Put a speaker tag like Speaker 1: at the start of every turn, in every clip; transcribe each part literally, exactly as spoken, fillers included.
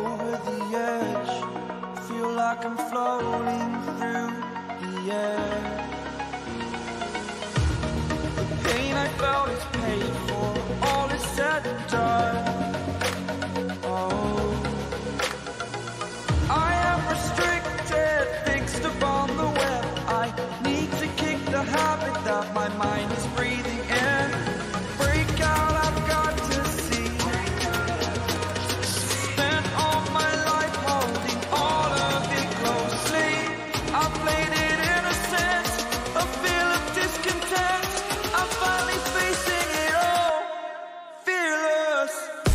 Speaker 1: over the edge. Feel like I'm floating through the air. The pain I felt is paid for, all is said and done. Oh, I am restricted, fixed upon the web. I need to kick the habit that my mind is breathing in. Break out, I've got to see. Spent all my life holding all of it closely. I played it innocent, a feel of discontent. I'm finally facing it all, fearless.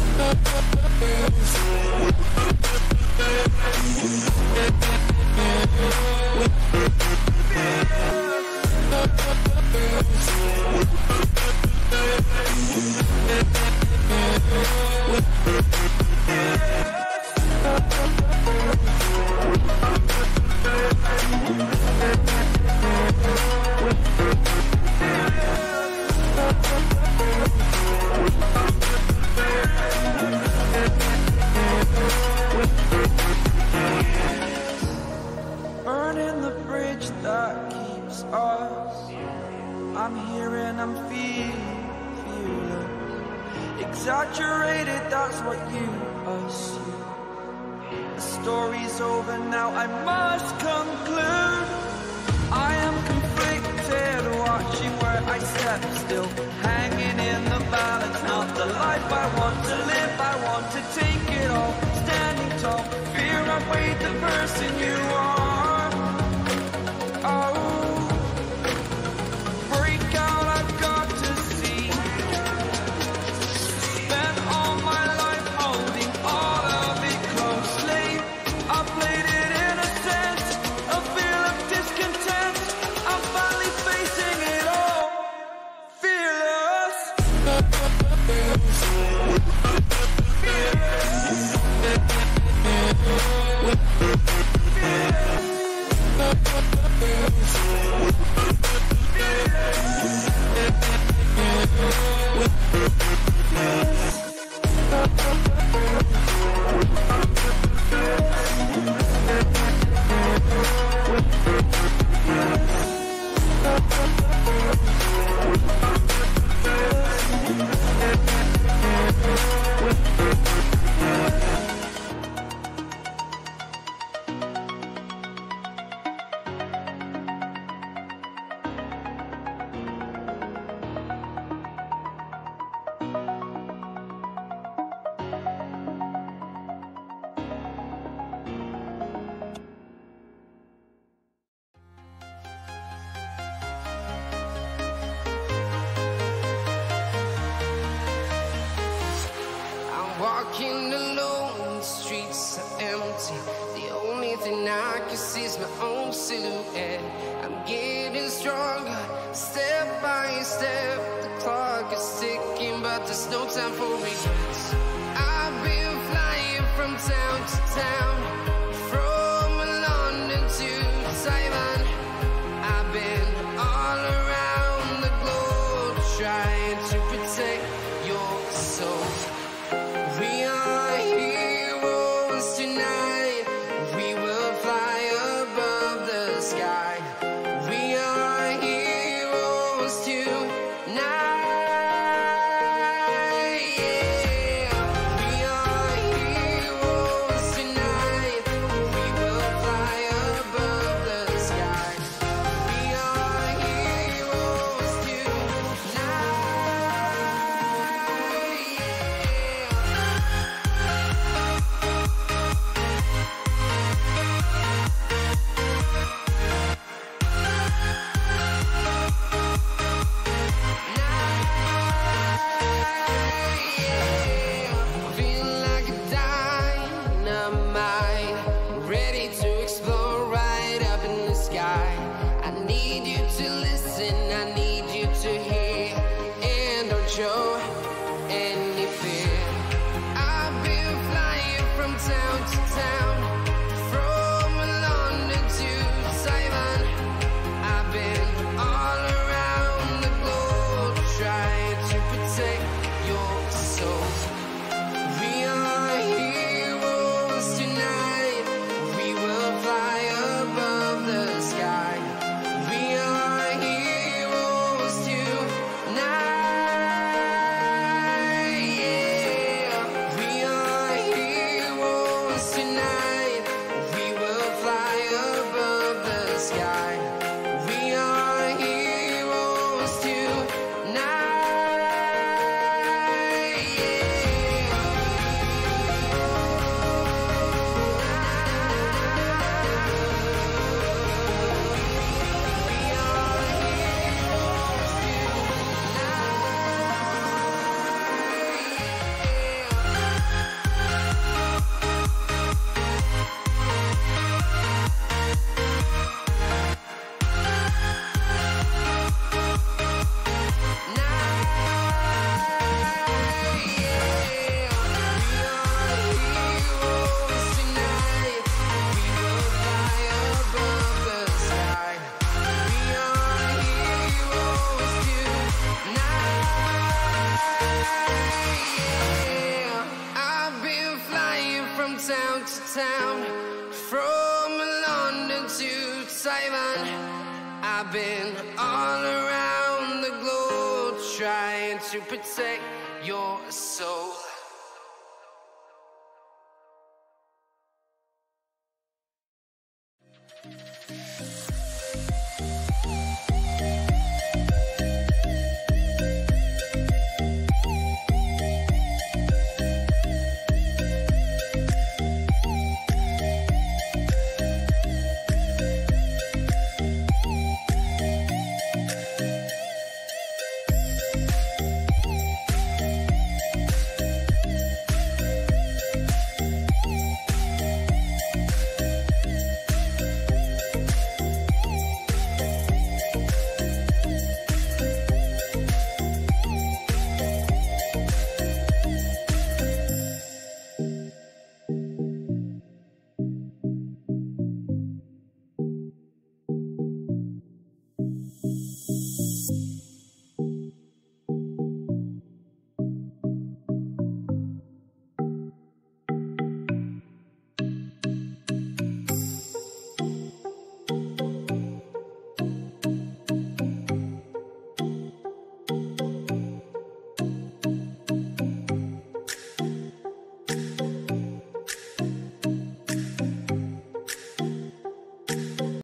Speaker 1: Burning the bridge that keeps us. I'm here and I'm feeling, feeling exaggerated, that's what you assume. The story's over now, I must conclude. I am conflicted, watching where I step still, hanging in the balance. Not the life I want to live, I want to take it all. Standing tall, fear I've weighed the person you are. Oh, break out, I've got to see. Spent all my life holding all of it closely. I played it innocent, a feel of discontent. I'm finally facing it all, fearless.
Speaker 2: Walking alone, the streets are empty. The only thing I can see is my own silhouette. I'm getting stronger, step by step. The clock is ticking, but there's no time for regrets. I've been flying from town to town, from London to Taiwan. I've been all around the globe, trying to protect your soul. We are heroes tonight. We will fly above the sky. We are heroes tonight. Yeah. We are heroes tonight. town to town, from London to Taiwan. I've been all around the globe trying to protect your soul.